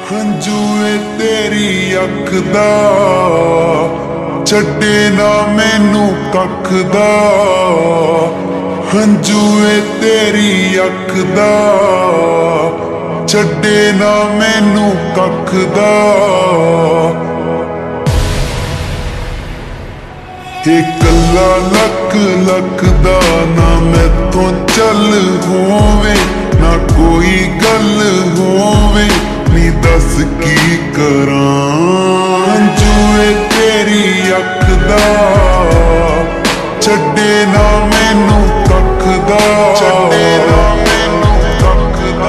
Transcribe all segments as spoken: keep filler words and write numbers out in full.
हंजू ए तेरी अख दा छड्डे ना मैनू कख दा। हंजू ए तेरी अख दा छड्डे ना मैनू कख दा। ए कल्ला लख लख दा ना मैथों चल होवे ना कोई गल होवे नी दस की करां। हंजू ए तेरी अख दा छड्डे ना मैनू कख दा। छड्डे ना मैनू कख दा।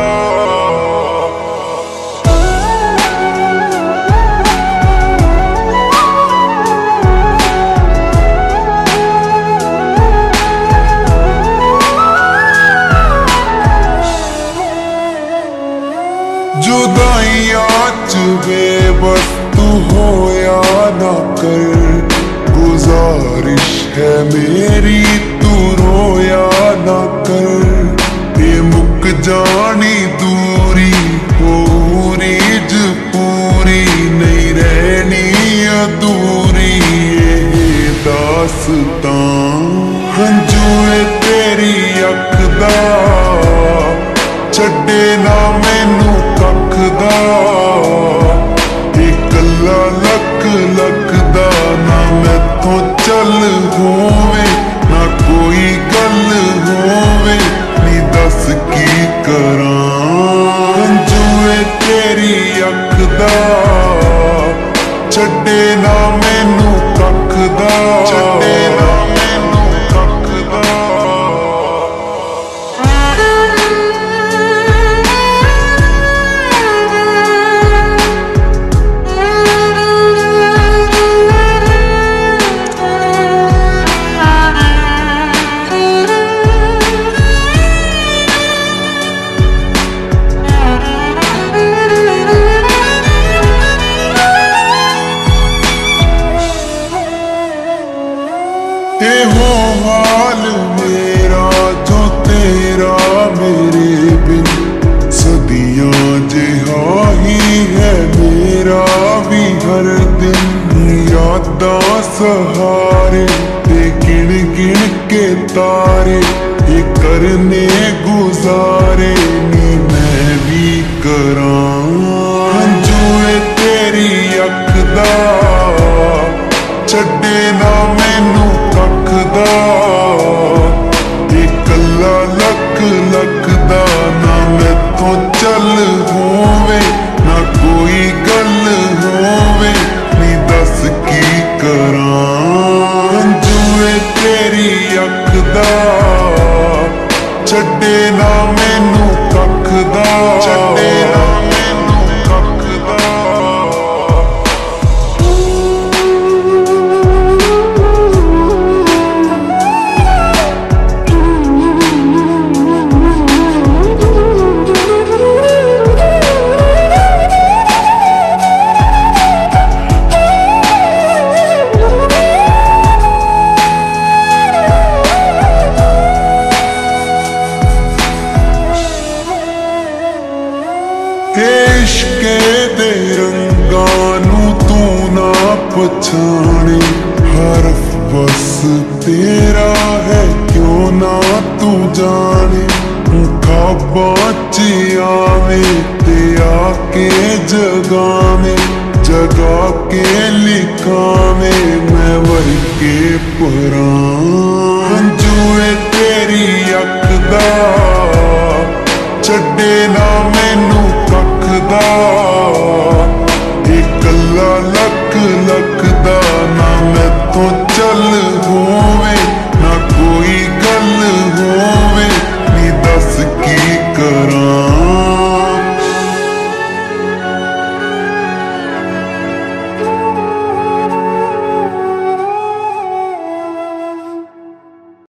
जुदाइयां च बेबस तू होया ना कर, गुजारिश है मेरी तू रोया ना कर। ये मुक जानी दूरी पूरी ज पूरी नहीं रहनी अधूरी ये दास्तां। हंजू ए तेरी अख दा छड्डे ना मैनू कख दा। ए कल्ला लख लख दा ना मैथों चल होवे ना कोई गल होवे नी दस की करां। हंजू ए तेरी अख दा छड्डे ना मैनू कख दा। छड्डे ना मैनू कख दा। ये हो हाल मेरा जो तेरा मेरे बिन सदियां जिहा ही है मेरा भी हर दिन। यादां सहारे ते गिन गिन के तारे ये करने गुजारे नी मैं भी करां। हंजू ए तेरी अख दा छड्डे ना मैनू कख दा। ए कल्ला लख लख दा ना मैथों चल होवे ना कोई गल होवे नी दस की करां। हंजू ए तेरी अख दा छड्डे ना मैनू कख दा। छड्डे ना मैनू कख दा। इश्के दे रंगां नू तू ना पछाणे, हरफ बस तेरा है क्यों ना तू जाने। ख्वाबां च आवे ते आके जगावे जगा के लिखावे मैं वर के परां। हंजू ए तेरी अख दा छड्डे ना मैनू कख दा। ए कल्ला लख लख दा ना मैथों चल हो